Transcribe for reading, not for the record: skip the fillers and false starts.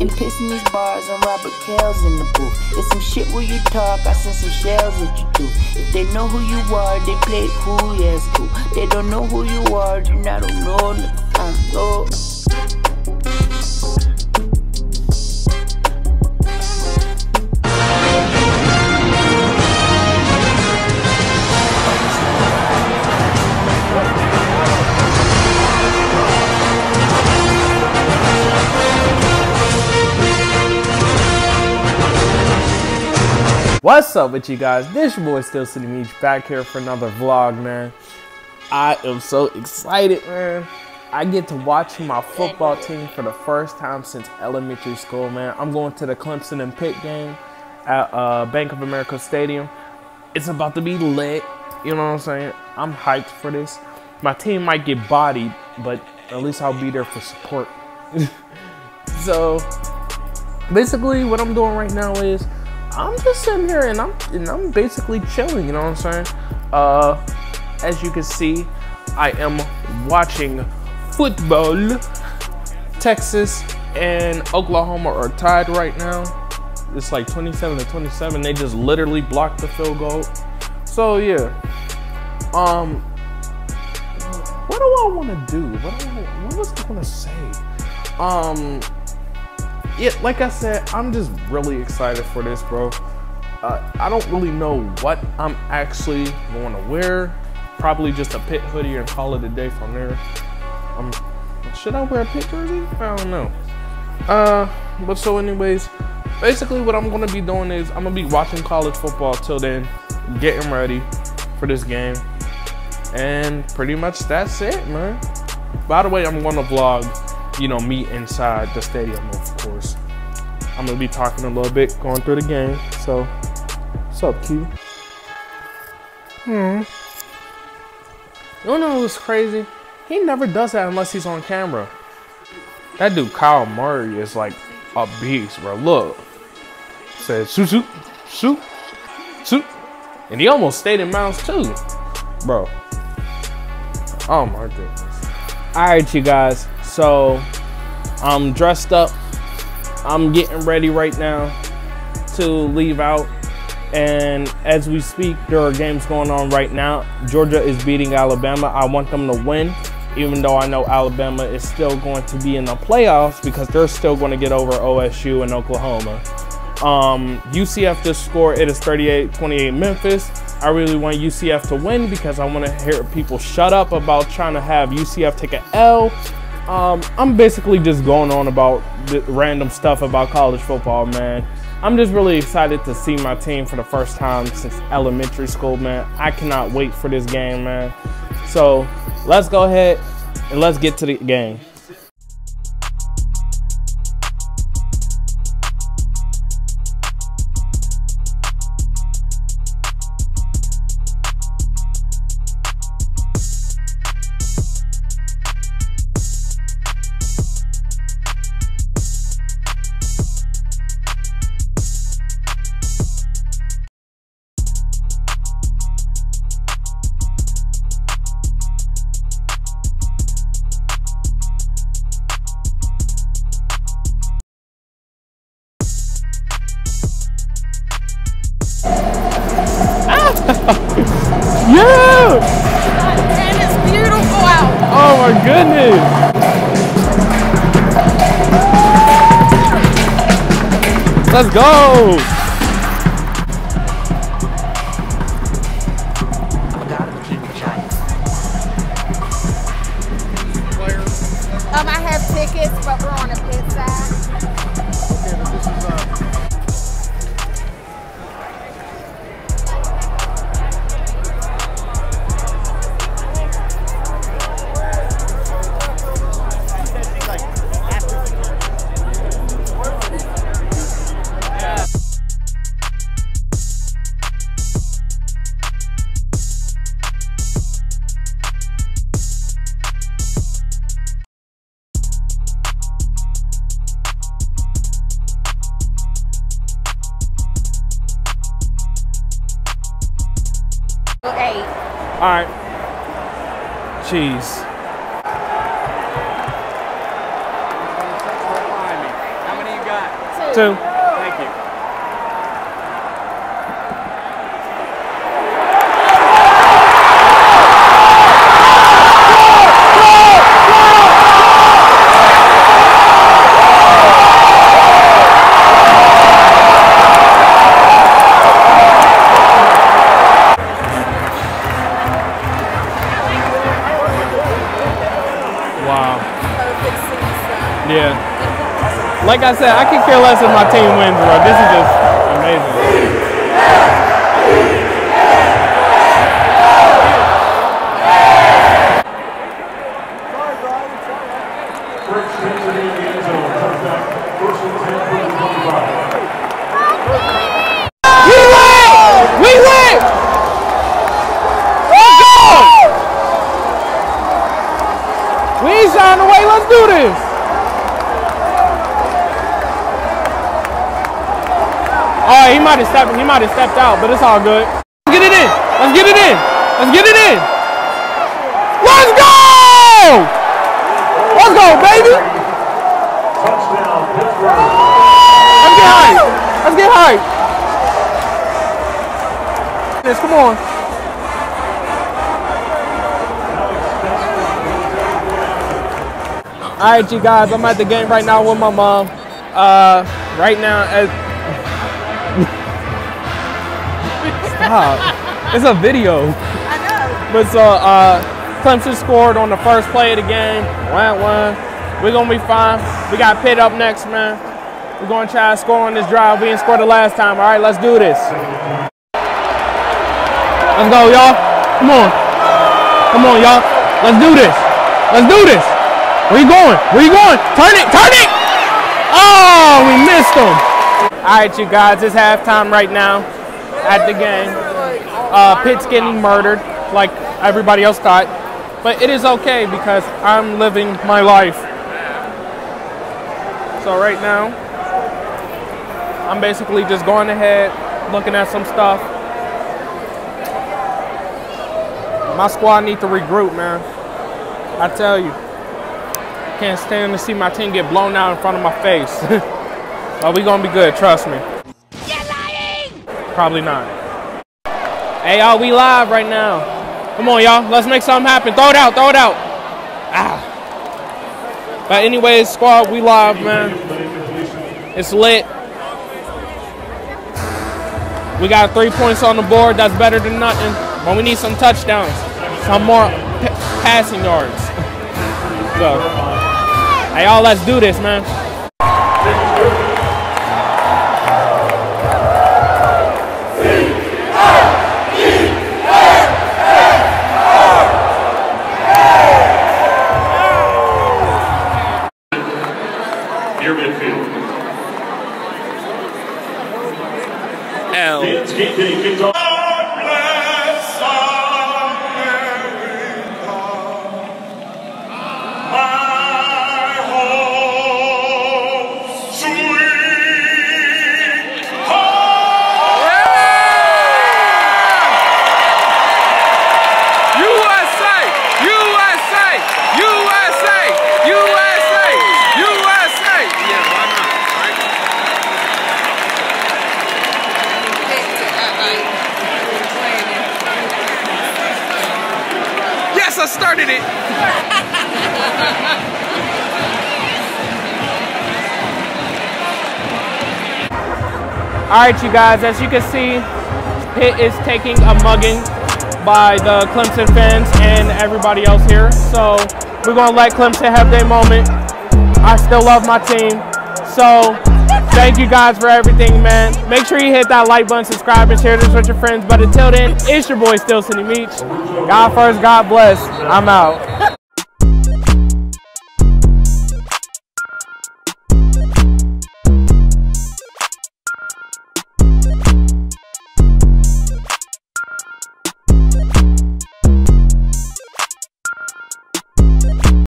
and pissing these bars on Robert Kells in the booth. It's some shit where you talk, I send some shells at you too. If they know who you are, they play it cool, yeah it's cool. They don't know who you are, then I don't know, I don't know. What's up with you guys? This your boy Still City Meech back here for another vlog, man. I am so excited, man. I get to watch my football team for the first time since elementary school, man. I'm going to the Clemson and Pitt game at Bank of America Stadium. It's about to be lit, you know what I'm saying? I'm hyped for this. My team might get bodied, but at least I'll be there for support. So basically what I'm doing right now is I'm just sitting here and I'm basically chilling, you know what I'm saying? As you can see, I am watching football. Texas and Oklahoma are tied right now. It's like 27-27. They just literally blocked the field goal. So yeah. What do I want to do? What was I gonna say? Yeah, like I said, I'm just really excited for this, bro. I don't really know what I'm actually going to wear. Probably just a Pitt hoodie and call it a day from there. Should I wear a Pitt jersey? I don't know. But so anyways, basically what I'm going to be doing is I'm going to be watching college football till then, getting ready for this game. And pretty much that's it, man. By the way, I'm going to vlog, you know, me inside the stadium, of course. I'm gonna be talking a little bit, going through the game. So, what's up, Q? You know what's crazy? He never does that unless he's on camera. That dude, Kyle Murray, is like a beast, bro. Look. Said, shoot, shoot, shoot, shoot. And he almost stayed in bounds, too. Bro. Oh, my goodness. All right, you guys. So I'm dressed up. I'm getting ready right now to leave out. And as we speak, there are games going on right now. Georgia is beating Alabama. I want them to win, even though I know Alabama is still going to be in the playoffs because they're still going to get over OSU and Oklahoma. UCF just scored. It is 38-28 Memphis. I really want UCF to win because I want to hear people shut up about trying to have UCF take an L. I'm basically just going on about the random stuff about college football, man. I'm just really excited to see my team for the first time since elementary school, man. I cannot wait for this game, man. So let's go ahead and let's get to the game. Yeah! And it's beautiful out. Oh my goodness! Let's go! I have tickets, but we're on the pit side. Okay, but this is all right. Cheese. How many you got? too. Thank you. Wow. Perfect season. Yeah. Like I said, I could care less if my team wins, bro. This is just amazing. We win! Let's go! We ain't shying away. Let's do this. Oh, he might have stepped out, but it's all good. Let's get it in. Let's get it in. Let's get it in. Let's go! Let's go, baby. Touchdown, Pittsburgh. Let's get hype. Let's get hype. Come on. All right, you guys. I'm at the game right now with my mom. Right now, stop. It's a video. I know. But so Clemson scored on the first play of the game. 1-1. We're gonna be fine. We got Pitt up next, man. We're gonna try to score on this drive. We didn't score the last time. All right, let's do this. Let's go, y'all. Come on. Come on, y'all. Let's do this. Let's do this. Where you going? Where you going? Turn it. Turn it. Oh, we missed him. All right, you guys. It's halftime right now at the game. Pitt's getting murdered like everybody else thought. But it is okay because I'm living my life. So right now, I'm basically just going ahead, looking at some stuff. My squad needs to regroup, man. I tell you. Can't stand to see my team get blown out in front of my face. But we gonna be good, trust me. You're lying! Probably not. Hey, y'all, we live right now. Come on, y'all. Let's make something happen. Throw it out. Throw it out. Ah. But anyways, squad, we live, man. It's lit. We got 3 points on the board. That's better than nothing. But we need some touchdowns. Some more passing yards. So, hey, y'all, let's do this, man. Near midfield. L. It's getting kicked off. I started it. All right, you guys, as you can see, Pitt is taking a mugging by the Clemson fans and everybody else here. So we're gonna let Clemson have their moment. I still love my team. So thank you guys for everything, man. Make sure you hit that like button, subscribe, and share this with your friends. But until then, it's your boy, Still City Meech. God first, God bless. I'm out.